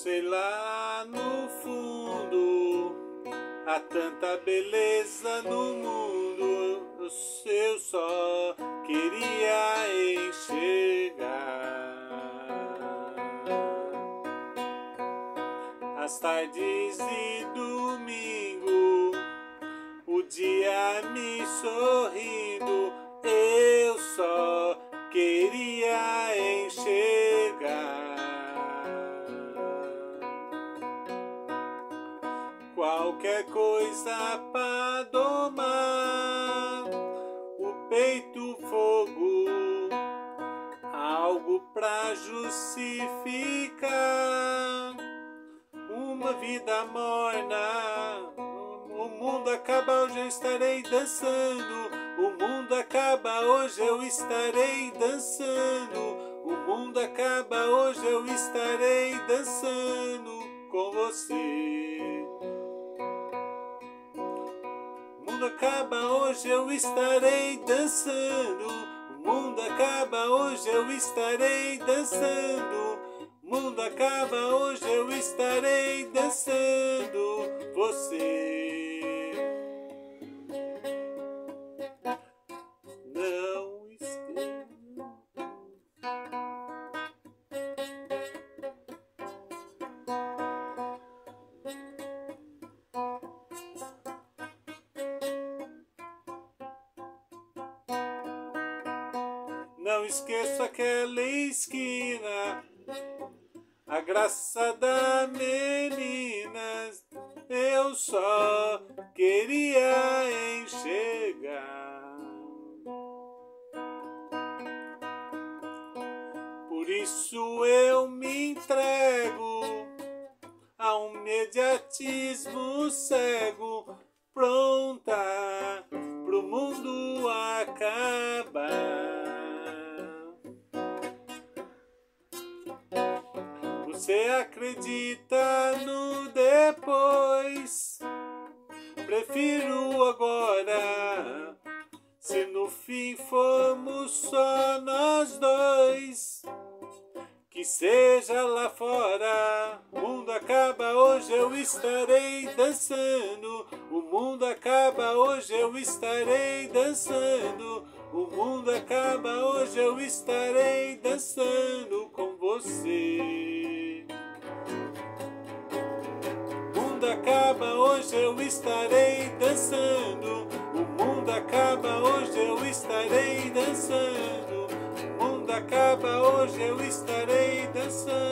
sei lá no fundo, há tanta beleza no mundo, eu só queria enxergar. As tardes de domingo, o dia me sorrindo, eu só queria enxergar. Qualquer coisa pra domar o peito, fogo, algo pra justificar uma vida morna. O mundo acaba, hoje eu estarei dançando. O mundo acaba, hoje eu estarei dançando. O mundo acaba, hoje eu estarei dançando com você. O mundo acaba, hoje eu estarei dançando. O mundo acaba, hoje eu estarei dançando. O mundo acaba, hoje eu estarei dançando você. Não esqueça. Não esqueço aquela esquina, a graça da menina, eu só queria enxergar. Por isso eu me entrego a um mediatismo cego, pronta pro mundo acabar. Você acredita no depois? Prefiro agora. Se no fim formos só nós dois, que seja lá fora. O mundo acaba, hoje eu estarei dançando. O mundo acaba, hoje eu estarei dançando. O mundo acaba, hoje eu estarei dançando com você. O mundo acaba, hoje eu estarei dançando. O mundo acaba, hoje eu estarei dançando. O mundo acaba, hoje eu estarei dançando.